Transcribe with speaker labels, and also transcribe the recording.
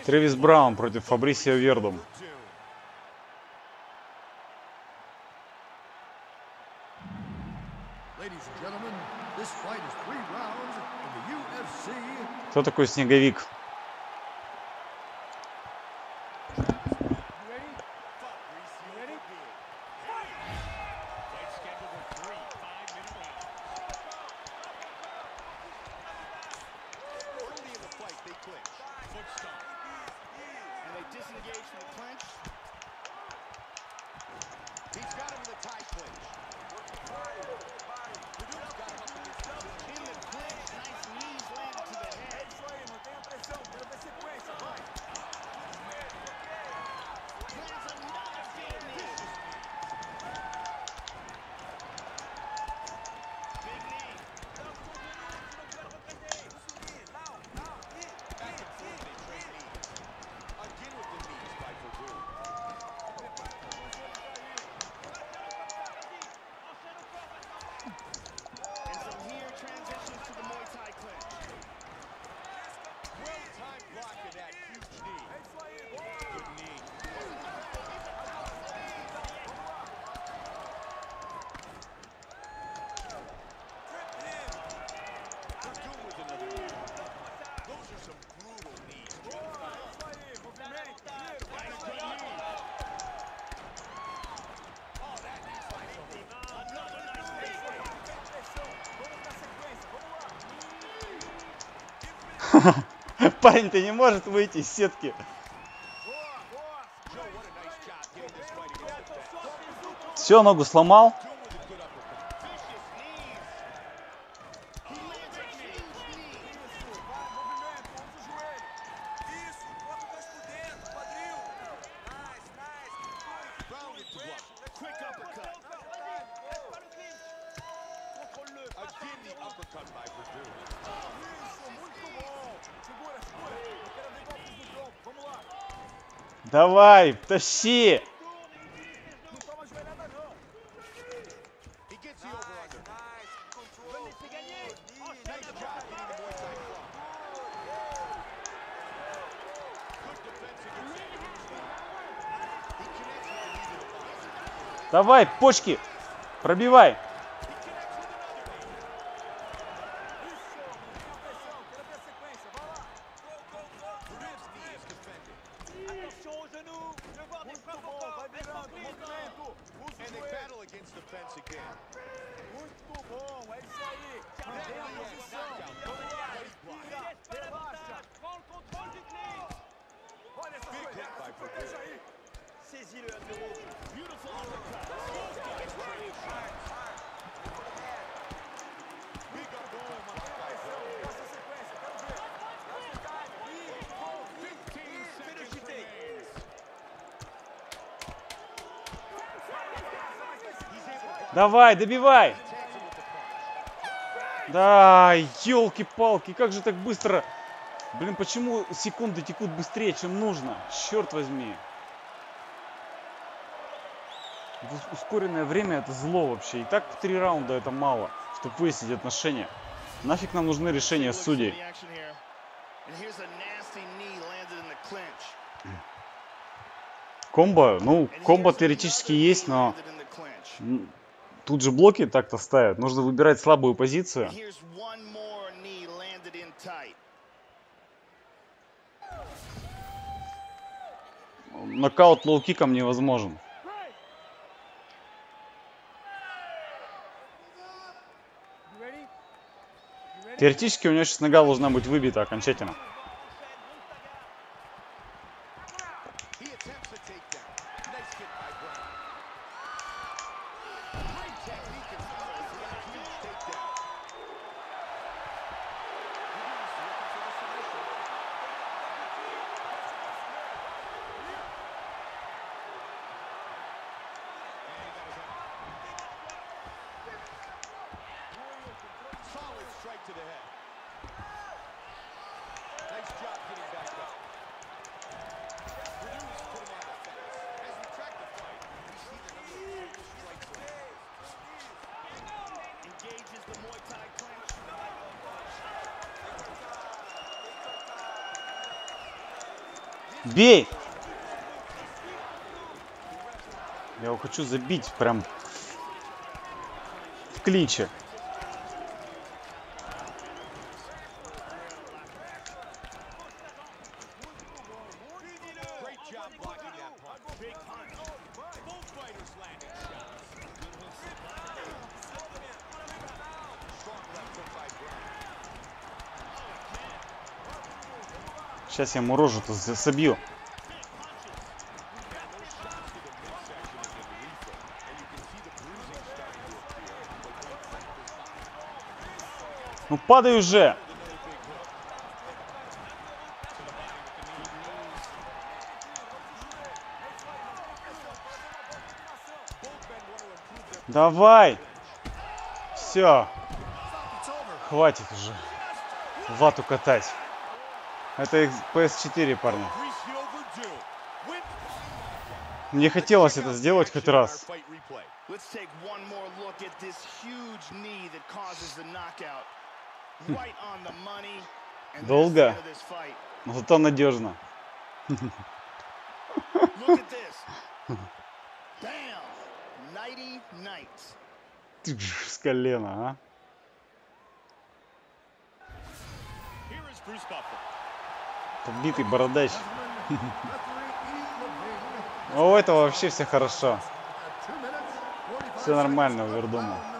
Speaker 1: Трэвис Браун против Фабрисио Вердум. Кто такой Снеговик? Парень-то не может выйти из сетки. Все, ногу сломал. Давай, тащи! Давай, почки! Пробивай! Давай, добивай! Да, елки-палки, как же так быстро? Блин, почему секунды текут быстрее, чем нужно? Черт возьми. Ускоренное время — это зло вообще. И так 3 раунда — это мало, чтобы выяснить отношения. Нафиг нам нужны решения судей. Комбо? Ну, комбо теоретически есть, но тут же блоки так-то ставят. Нужно выбирать слабую позицию. Нокаут лоу-киком невозможен. Теоретически у него сейчас нога должна быть выбита окончательно. Бей! Я его хочу забить прям в клинче. Сейчас я ему рожу-то собью. Ну падай уже. Давай. Все. Хватит уже вату катать. Это их PS4, парни. Мне хотелось это сделать хоть раз. Долго, но зато надежно. С колена, а? Побитый бородач. А у этого вообще все хорошо. Все нормально у Вердума.